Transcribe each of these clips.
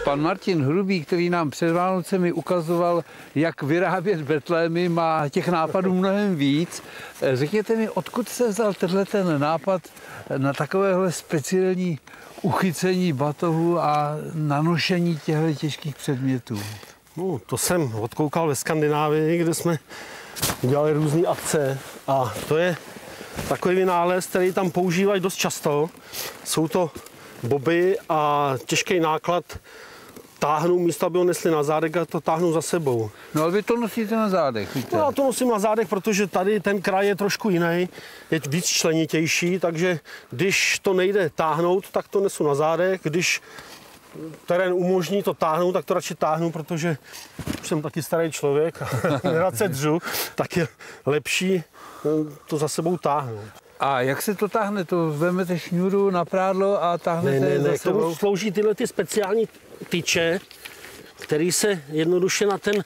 Pan Martin Hrubý, který nám před Vánocemi ukazoval, jak vyrábět betlémy, má těch nápadů mnohem víc. Řekněte mi, odkud se vzal ten nápad na takovéhle speciální uchycení batohu a nanošení těchto těžkých předmětů? No, to jsem odkoukal ve Skandinávii, kde jsme udělali různé akce a to je takový vynález, který tam používají dost často. Jsou to boby a těžký náklad táhnou místo, aby ho nesli na zádech, a to táhnou za sebou. No ale vy to nosíte na zádech, víte? No, já to nosím na zádech, protože tady ten kraj je trošku jiný, je víc členitější, takže když to nejde táhnout, tak to nesu na zádech. Když terén umožní to táhnout, tak to radši táhnu, protože už jsem taky starý člověk a nerad se dřu, tak je lepší to za sebou táhnout. A jak se to táhne? To vezmete šňůru na prádlo a táhnete za sebou? K tomu slouží tyhle ty speciální tyče, který se jednoduše na ten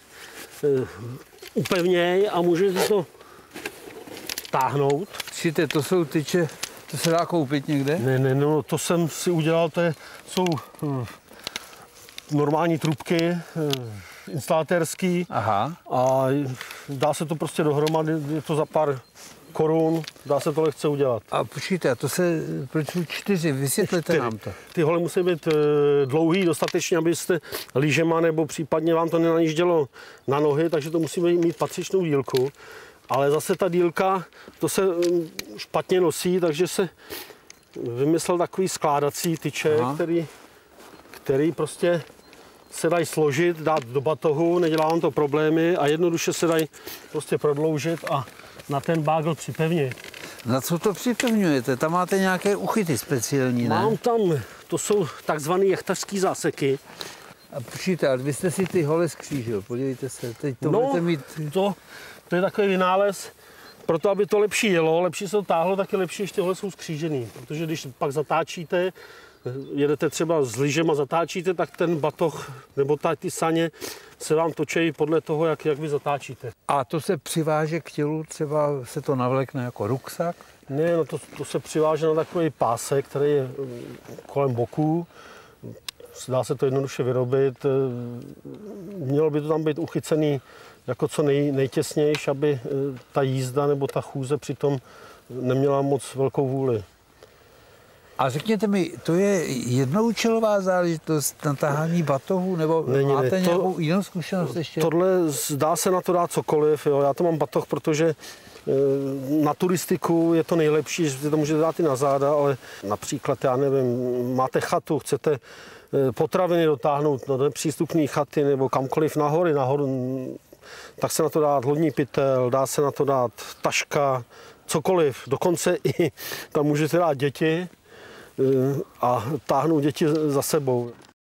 upevnějí a můžete to táhnout. Přijďte, to jsou tyče, to se dá koupit někde? No, to jsem si udělal, jsou normální trubky, instalatérský. Aha. A dá se to prostě dohromady, je to za pár korun, dá se to lehce udělat. A počkejte, proč jsou 4? Vysvětlete nám to. Ty holy musí být dlouhý dostatečně, abyste lyžema nebo případně vám to nenajíždělo na nohy, takže to musí mít patřičnou dílku. Ale zase ta dílka, to se špatně nosí, takže se vymyslel takový skládací tyče, který prostě se dají složit, dát do batohu, nedělá vám to problémy a jednoduše se dají prostě prodloužit a na ten bágl připevnit. Na co to připevňujete? Tam máte nějaké uchyty speciální, ne? Mám tam, to jsou takzvané jechtařské záseky. A počkejte, a vy jste si ty holy skřížil, podívejte se, teď to budete mít... To je takový vynález, proto aby to lepší jelo, lepší se to táhlo, tak je lepší, ještě holy jsou skřížený. Protože když pak zatáčíte, jedete třeba s lyžem a zatáčíte, tak ten batoh nebo ty saně se vám točí podle toho, jak vy zatáčíte. A to se přiváže k tělu, třeba se to navlekne jako ruksak? Ne, no to se přiváže na takový pásek, který je kolem boku. Dá se to jednoduše vyrobit. Mělo by to tam být uchycený jako co nejtěsnější, aby ta jízda nebo ta chůze přitom neměla moc velkou vůli. A řekněte mi, to je jednoúčelová záležitost na tahání batohu, nebo máte nějakou jinou zkušenost ještě? Tohle dá se na to dát cokoliv, jo. Já to mám batoh, protože na turistiku je to nejlepší, že to můžete dát i na záda, ale například, já nevím, máte chatu, chcete potraviny dotáhnout do nepřístupné chaty nebo kamkoliv nahoru, tak se na to dát lodní pytel, dá se na to dát taška, cokoliv. Dokonce i tam můžete dát děti a táhnout děti za sebou.